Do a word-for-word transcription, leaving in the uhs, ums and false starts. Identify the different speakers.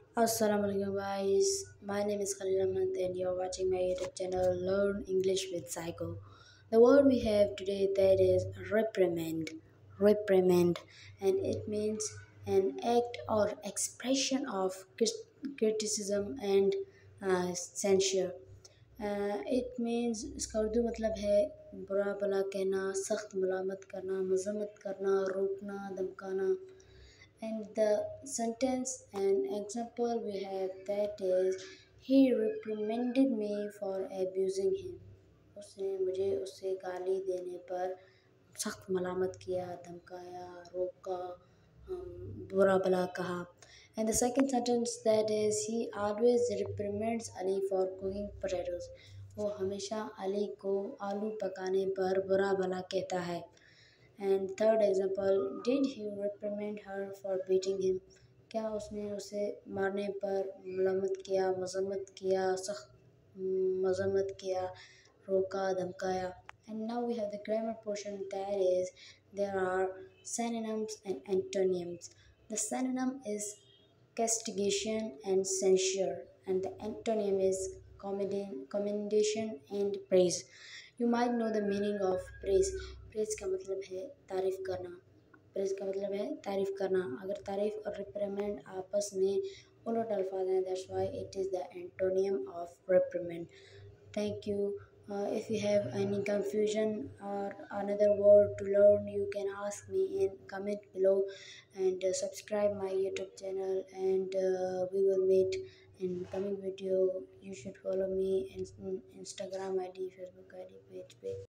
Speaker 1: Assalamu alaikum guys. My name is Khalil Ahmed and you're watching my YouTube channel Learn English with Psycho. The word we have today that is reprimand. Reprimand, and it means an act or expression of crit- criticism and uh, censure. Uh, it means इसका उर्दू मतलब है बुरा भला कहना, सख्त मलामत करना, मजम्मत करना, रोकना, धमकाना. And the sentence and example we have that is he reprimanded me for abusing him. उसने मुझे उससे गाली देने पर सख्त मलामत किया, धमकाया, रोका, um, बुरा भला कहा. And the second sentence that is he always reprimands Ali for cooking potatoes. वो हमेशा अली को आलू पकाने पर बुरा भला कहता है. And third example, did he reprimand her for beating him? क्या उसने उसे मारने पर मलम्मत किया, मजम्मत किया, सख्त मजम्मत किया, रोका, धमकाया. And now we have the grammar portion that is there are synonyms and antonyms. The synonym is castigation and censure, and the antonym is commendation and praise. You might know the meaning of praise. Praise का मतलब है तारीफ़ करना. Praise का मतलब है तारीफ़ करना. अगर तारीफ़ और रिप्रिमेंड आपस में उलट अल्फाज हैं, that's why it is the antonym of reprimand. Thank you. Uh, if you have any confusion or another word to learn, you can ask me in comment below, and uh, subscribe my YouTube channel, and uh, we will meet in coming video. You should follow me in, in Instagram I D, Facebook I D, page page.